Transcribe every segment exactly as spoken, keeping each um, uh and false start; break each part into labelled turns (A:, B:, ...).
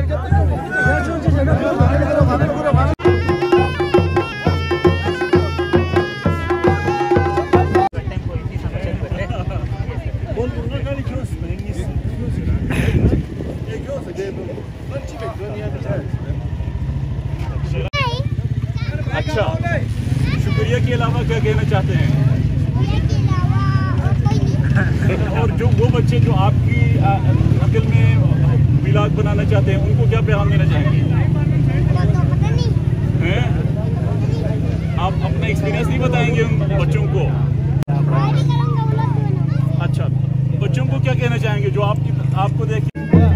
A: अच्छा, शुक्रिया के अलावा क्या कहना चाहते हैं? और जो वो बच्चे जो आपकी नकल में विलाग बनाना चाहते हैं, उनको क्या पैगाम देना चाहेंगे? हैं? आप अपना एक्सपीरियंस नहीं बताएंगे उन बच्चों को? अच्छा, बच्चों को क्या कहना चाहेंगे जो आपकी आपको देख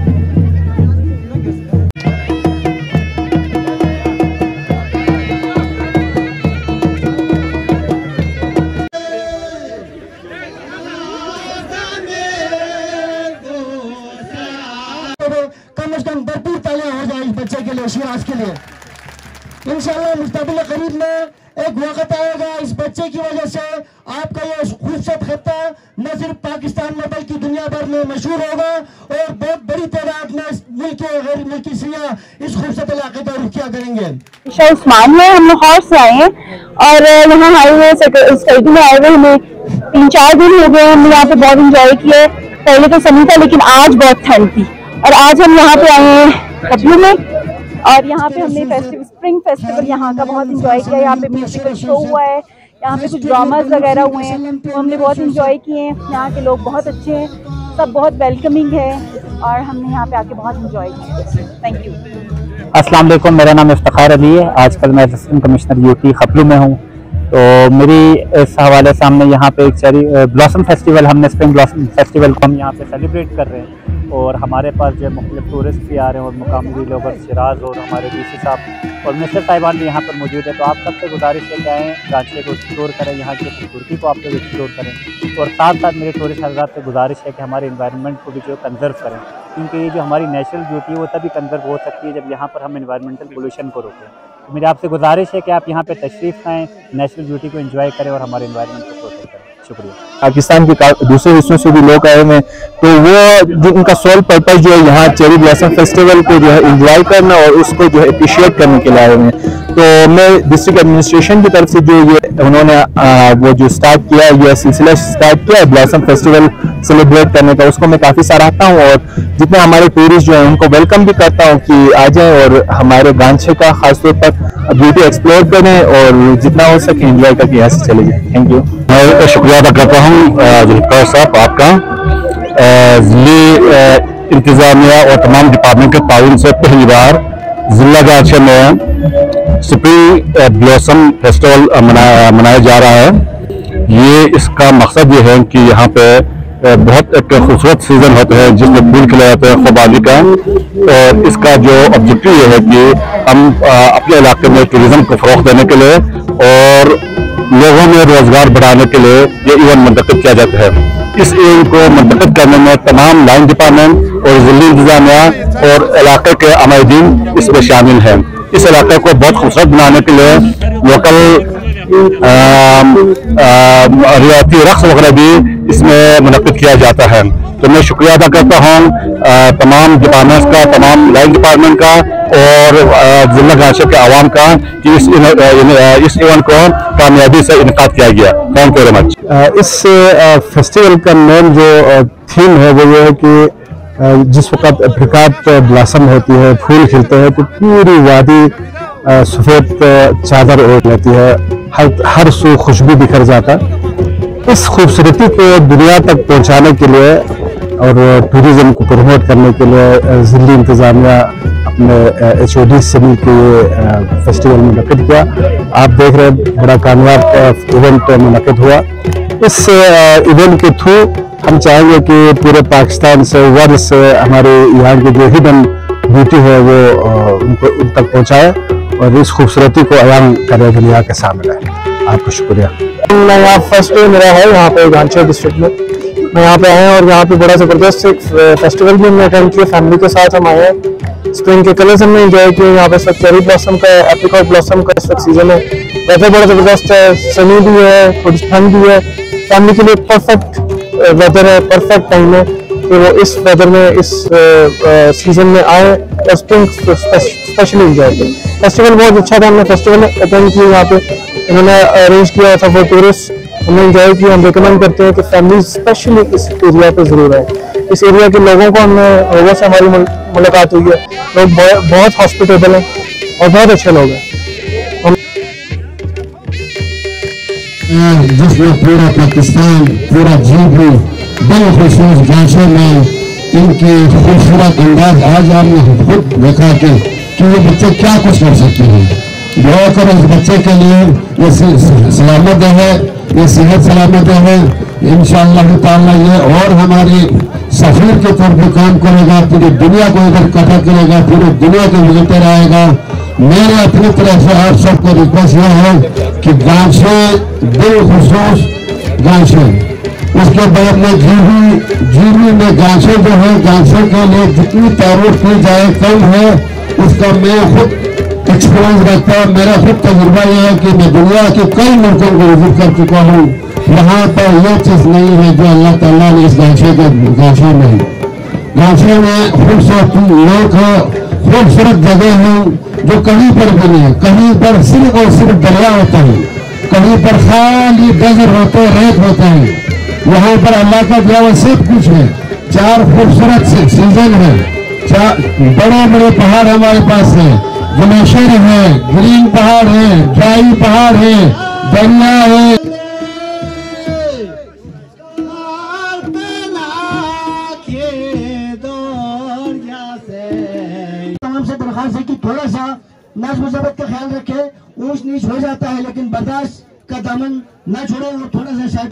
B: भरपूर तालियां हो जाए इस बच्चे के लिए, शिराज के लिए। इंशाल्लाह मुस्तकबिल करीब में एक वक्त आएगा, इस बच्चे की वजह से आपका ये खूबसूरत खत्ता न सिर्फ पाकिस्तान में बल्कि दुनिया भर में मशहूर होगा और बहुत बड़ी तादाद में मुल्क के गैर मुल्की सियाह इस खूबसूरत इलाके का रुख किया करेंगे।
C: उस्मान है, हम लाहौर से आए हैं और यहाँ आए हुए स्टडी में आए हुए हमें तीन चार दिन हो गए। हमने यहाँ पे बहुत इंजॉय किया। पहले तो सनी था लेकिन आज बहुत ठंड थी और आज हम यहाँ पे आए हैं कपलू में और यहाँ पे हमने फेस्टिवल स्प्रिंग फेस्टिवल यहाँ का बहुत इंजॉय किया। यहाँ पे म्यूजिकल शो हुआ है, यहाँ पे कुछ ड्रामास वगैरह हुए हैं तो हमने बहुत इंजॉय किए हैं। यहाँ के लोग बहुत अच्छे हैं, सब बहुत वेलकमिंग है और हमने यहाँ पे आके बहुत इंजॉय किया। Thank you.
D: अस्सलाम वालेकुम, मेरा नाम इफ्तिखार अली है। आजकल मैं असिस्टेंट कमिश्नर यूटी खपलू में हूँ। तो मेरी इस हवाले से हमने यहाँ पे एक चेरी ब्लॉसम फेस्टिवल, हमने स्प्रिंग ब्लॉसम फेस्टिवल को हम यहाँ पे सेलिब्रेट कर रहे हैं और हमारे पास जो मुख्तलिफ टूरिस्ट भी आ रहे हैं और मुकामी लोग और सिराज और हमारे डी सी साहब और मिनिस्टर साहिबान भी यहाँ पर मौजूद है। तो आप सबसे गुजारिश है कि आएँ, रांची को एक्सप्लोर करें, यहाँ की खूबसूरती को आप लोग एक्सप्लोर करें और साथ साथ मेरे टूरिस्ट हज़रात से गुजारिश है कि हमारे इन्वायरमेंट को भी जो कंजर्व करें, क्योंकि ये जो हमारी नेचुरल ब्यूटी है वो तभी कंजर्व हो सकती है जब यहाँ पर हम इन्वायरमेंटल पोल्यूशन को रोकें। तो मेरी आपसे गुजारिश है कि आप यहाँ पे तशरीफ़ आएँ, नेचुरल ब्यूटी को एंजॉय करें और हमारे इन्वायरमेंट को प्रोटेक्ट करें। शुक्रिया।
E: पाकिस्तान के दूसरे हिस्सों से भी लोग आए हैं तो वो जो उनका सोल पर्पस जो है यहाँ चेरी ब्लॉसम फेस्टिवल को जो है एंजॉय करना और उसको जो है अप्रिशिएट करने के लिए आए हैं। तो मैं डिस्ट्रिक्ट एडमिनिस्ट्रेशन की तरफ से जो ये उन्होंने आ, वो जो स्टार्ट किया ये सिलसिला स्टार्ट किया है ब्लॉसम फेस्टिवल सेलिब्रेट करने का, उसको मैं काफ़ी सराहता हूँ और जितना हमारे टूरिस्ट जो है उनको वेलकम भी करता हूँ कि आ जाएँ और हमारे गांचे का खासतौर पर ब्यूटी एक्सप्लोर करें और जितना हो सके एंजॉय करके यहाँ से चले जाए। Thank you.
F: मैं शुक्रिया अदा करता हूँ जुल्फिकार साहब आपका, ज़िले इंतज़ामिया और तमाम डिपार्टमेंट के ताउन से पहली बार ज़िला गांचे में स्प्रिंग ब्लॉसम फेस्टिवल मनाया मनाया जा रहा है। ये इसका मकसद ये है कि यहाँ पे बहुत एक खूबसूरत सीजन होता है जिसमें फूल खिला जाता है खुबानी का और इसका जो ऑब्जेक्टिव ये है कि हम अपने इलाके में टूरिज्म को फ़रोग़ देने के लिए और लोगों में रोजगार बढ़ाने के लिए ये इवेंट मुंतक़िद किया जाता है। इस इवेंट को मुंतक़िद करने में तमाम लाइन डिपार्टमेंट और ज़िली इंतज़ामिया और इलाके के अमायदीन इसमें शामिल हैं। इस इलाके को बहुत खूबसूरत बनाने के लिए लोकल रियाती रक़्स वगैरह भी इसमें मुनक़्क़िद किया जाता है। तो मैं शुक्रिया अदा करता हूँ तमाम डिपार्टमेंट्स का, तमाम लाइन डिपार्टमेंट का और ज़िला गांचे के आवाम का कि इस इस इवेंट को कामयाबी से इनकाद किया गया। Thank you very much.
E: इस फेस्टिवल का मेन जो थीम है वो ये है कि जिस वक्त अफ्रीकात ब्लॉसम होती है, फूल खिलते हैं तो पूरी वादी सफ़ेद चादर ओढ़ लेती है, हर हर सू खुशबू बिखर जाता। इस खूबसूरती को दुनिया तक पहुंचाने के लिए और टूरिज्म को प्रमोट करने के लिए ज़िली इंतज़ामिया अपने एच ओ डी से मिलकर ये फेस्टिवल मुनक़्क़िद किया। आप देख रहे हैं बड़ा कामयाब इवेंट मुनक़्क़िद हुआ। इस इवेंट के थ्रू हम चाहेंगे कि पूरे पाकिस्तान से वर्ल्ड से हमारे यहाँ की जो हिडन ब्यूटी है वो उनको उन तक पहुँचाए और इस खूबसूरती को अयान करे दुनिया के सामने। आपको शुक्रिया।
G: मैं यहाँ फर्स्ट डे मेरा है यहाँ पे गांची डिस्ट्रिक्ट में, मैं यहाँ पे आए हैं और यहाँ पे बड़ा ज़बरदस्त एक फेस्टिवल भी हमने अटेंड किया। फैमिली के साथ हम आए हैं, स्प्रिंग के कलर्स हमने एंजॉय किए। यहाँ पे इस वक्त चेरी ब्लॉसम का, एप्रिकॉट ब्लॉसम का इस वक्त सीजन है, वेदर बड़ा ज़बरदस्त है, सनी भी है, थोड़ी ठंड भी है, फैमिली के लिए परफेक्ट वेदर है, परफेक्ट टाइम है। कि वो इस वेदर में इस सीजन में आए और स्प्रिंग स्पेशली इंजॉय करें। फेस्टिवल बहुत अच्छा था, हमने फेस्टिवल अटेंड किया, यहाँ पे इन्होंने अरेंज किया था फॉर टूरिस्ट, हमने इंजॉय किया। हम रिकमेंड करते हैं कि फैमिली स्पेशली इस एरिया पे ज़रूर आए। इस एरिया के लोगों को हमने लोगों से हमारी मुलाकात हुई है, लोग बहुत हॉस्पिटेबल हैं और बहुत अच्छे लोग हैं।
B: जिसमें पूरा पाकिस्तान, पूरा जीबी बिलखुसूस गांचे में इनकी खूबसूरत अंदाज आज आपने खुद देखा कि, कि ये बच्चे क्या कुछ कर सकते हैं। दुआ करो इस बच्चे के लिए, ये सलामत है, ये सेहत सलामत है। इंशाअल्लाह ताला ये और हमारी सफीर के तौर पर काम करेगा, पूरी दुनिया को इधर इकट्ठा करेगा, पूरी दुनिया के विजिटर आएगा। मेरे अपनी तरफ से आप सबको रिक्वेस्ट यह है कि गांचे बिलखुसूस गांचे, उसके बाद में जीवी जीवी में गांचे जो है, गांचे के लिए जितनी तारीफ की जाए कम है। उसका मैं खुद एक्सपीरियंस रखता हूँ, मेरा खुद तजुर्बा यह है कि मैं दुनिया के कई मुल्कों को विजिट कर चुका हूँ। यहाँ पर यह चीज़ नहीं है जो अल्लाह ताला ने इस गांचे के गांचे में गांचे में खूबसूरत लोग है, खूबसूरत जगह है जो कहीं पर भी नहीं है। कहीं पर सिर्फ और सिर्फ दरिया होता है, कहीं पर खाली डेजर्ट होते हैं, रेत होते हैं। यहाँ पर अल्लाह का दिया हुआ सब कुछ है। चार खूबसूरत सीजन है, चार बड़े बड़े पहाड़ हमारे पास है, ग्लेशियर है, ग्रीन पहाड़ है, ड्राई पहाड़ है, दरिया है। तमाम से दरखास्त है कि थोड़ा सा नज़्म ज़ब्त का ख्याल रखें। ऊंच नीच हो जाता है लेकिन बर्दाश्त का दामन न छोड़े और थोड़ा सा साइड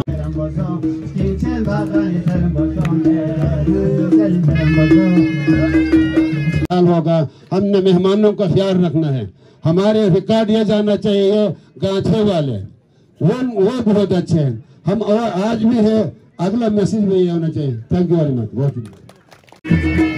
B: होगा। हमने मेहमानों का ख्याल रखना है। हमारे रिकॉर्ड ये जाना चाहिए गांचे वाले वो वो बहुत अच्छे हैं, हम और आज भी है, अगला मैसेज भी ये होना चाहिए। Thank you very much. बहुत